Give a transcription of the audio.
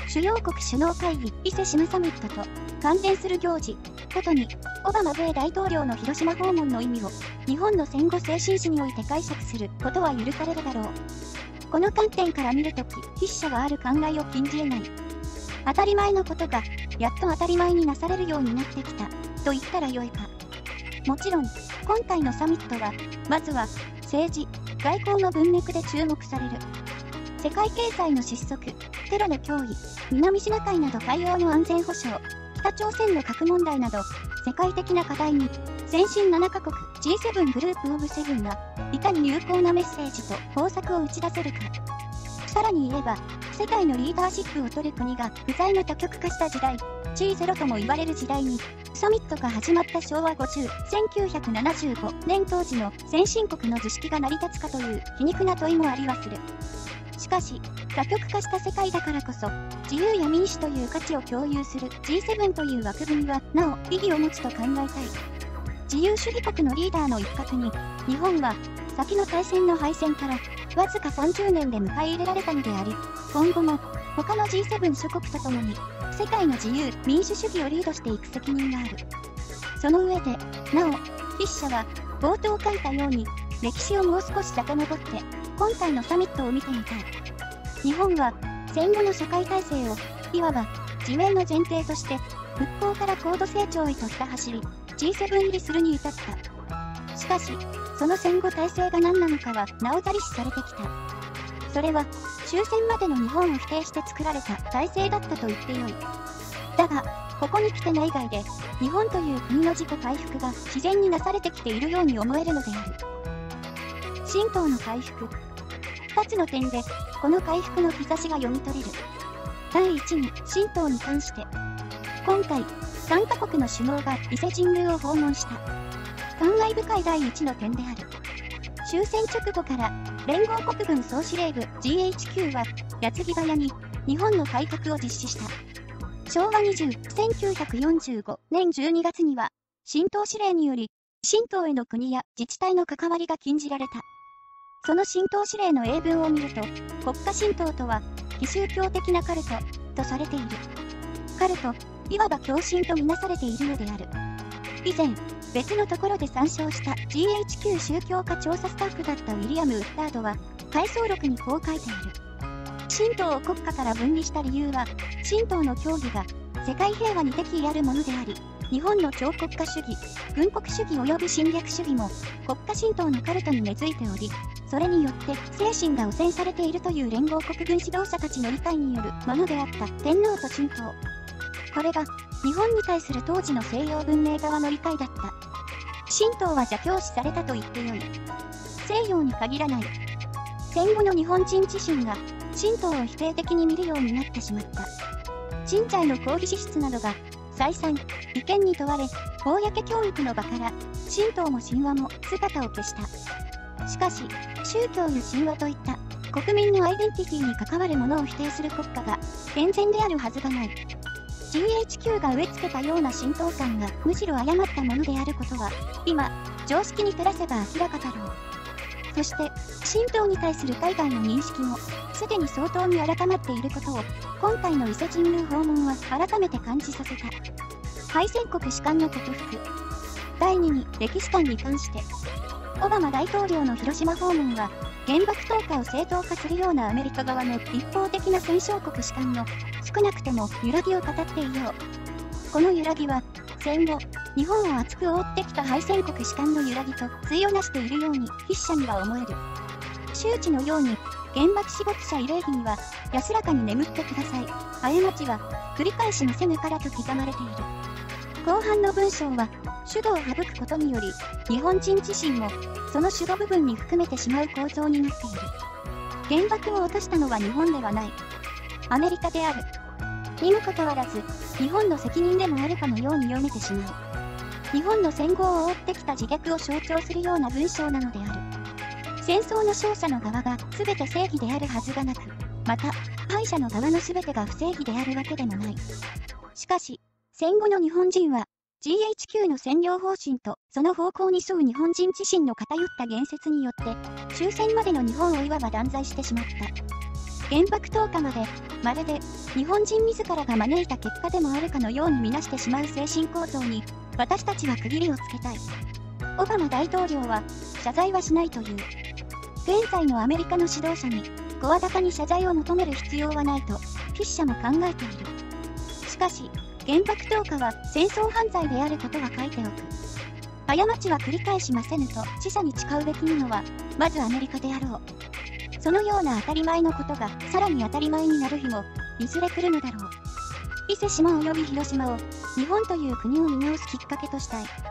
主要国首脳会議伊勢志摩サミットと関連する行事ことに、オバマ米大統領の広島訪問の意味を日本の戦後精神史において解釈することは許されるだろう。この観点から見るとき、筆者はある考えを禁じ得ない。当たり前のことが、やっと当たり前になされるようになってきた、と言ったらよいか。もちろん、今回のサミットは、まずは、政治、外交の文脈で注目される。世界経済の失速、テロの脅威、南シナ海など海洋の安全保障、北朝鮮の核問題など、世界的な課題に、先進7カ国 G7 グループオブセブンが、いかに有効なメッセージと方策を打ち出せるか。さらに言えば、世界のリーダーシップを取る国が不在の多極化した時代、G0 とも言われる時代に、サミットが始まった昭和50、1975年当時の先進国の図式が成り立つかという皮肉な問いもありはする。しかし、多極化した世界だからこそ、自由や民主という価値を共有する G7 という枠組みはなお意義を持つと考えたい。自由主義国のリーダーの一角に、日本は先の大戦の敗戦からわずか30年で迎え入れられたのであり、今後も他の G7 諸国と共に世界の自由民主主義をリードしていく責任がある。その上で、なお、筆者は冒頭書いたように歴史をもう少し遡って今回のサミットを見てみたい。日本は戦後の社会体制をいわば自明の前提として復興から高度成長へとひた走り G7 入りするに至った。しかし、その戦後体制が何なのかはなおざり視されてきた。それは終戦までの日本を否定して作られた体制だったと言ってよい。だが、ここに来て内外で日本という国の自己回復が自然になされてきているように思えるのである。神道の回復。2つの点でこの回復の兆しが読み取れる。第一に神道に関して、今回3カ国の首脳が伊勢神宮を訪問した。感慨深い第一の点である。終戦直後から連合国軍総司令部 GHQ は矢継ぎ早に日本の改革を実施した。昭和20、1945年12月には神道指令により神道への国や自治体の関わりが禁じられた。その神道指令の英文を見ると、国家神道とは非宗教的なカルトとされている。カルト、いわば狂信とみなされているのである。以前、別のところで参照した GHQ 宗教家調査スタッフだったウィリアム・ウッタードは、回想録にこう書いている。神道を国家から分離した理由は、神道の教義が世界平和に敵意あるものであり、日本の超国家主義、軍国主義及び侵略主義も国家神道のカルトに根付いており、それによって精神が汚染されているという連合国軍指導者たちの理解によるものであった天皇と神道。これが日本に対する当時の西洋文明側の理解だった。神道は邪教視されたと言ってよい。西洋に限らない。戦後の日本人自身が神道を否定的に見るようになってしまった。神社への抗議支出などが再三、意見に問われ、公教育の場から神道も神話も姿を消した。しかし、宗教や神話といった国民のアイデンティティに関わるものを否定する国家が健全であるはずがない。GHQ が植え付けたような神道観がむしろ誤ったものであることは、今、常識に照らせば明らかだろう。そして、神道に対する海外の認識も、すでに相当に改まっていることを、今回の伊勢神宮訪問は改めて感じさせた。敗戦国士官の克服。第2に、歴史観に関して。オバマ大統領の広島訪問は、原爆投下を正当化するようなアメリカ側の一方的な戦勝国士官の、少なくとも揺らぎを語っていよう。この揺らぎは、戦後、日本を厚く覆ってきた敗戦国士官の揺らぎと対をなしているように筆者には思える。周知のように、原爆死没者慰霊碑には、安らかに眠ってください。過ちは、繰り返しのせぬからと刻まれている。後半の文章は、主導を省くことにより、日本人自身も、その主導部分に含めてしまう構造になっている。原爆を落としたのは日本ではない。アメリカである。にもかかわらず、日本の責任でもあるかのように読めてしまう。日本の戦後を覆ってきた自虐を象徴するような文章なのである。戦争の勝者の側が全て正義であるはずがなく、また、敗者の側の全てが不正義であるわけでもない。しかし、戦後の日本人は、GHQ の占領方針とその方向に沿う日本人自身の偏った言説によって、終戦までの日本をいわば断罪してしまった。 原爆投下まで、まるで日本人自らが招いた結果でもあるかのように見なしてしまう精神構造に、私たちは区切りをつけたい。オバマ大統領は謝罪はしないという。現在のアメリカの指導者に声高に謝罪を求める必要はないとフィッシャも考えている。しかし、原爆投下は戦争犯罪であることは書いておく。過ちは繰り返しませぬと死者に誓うべきものはまずアメリカであろう。そのような当たり前のことがさらに当たり前になる日もいずれ来るのだろう。伊勢志摩及び広島を日本という国を見直すきっかけとしたい。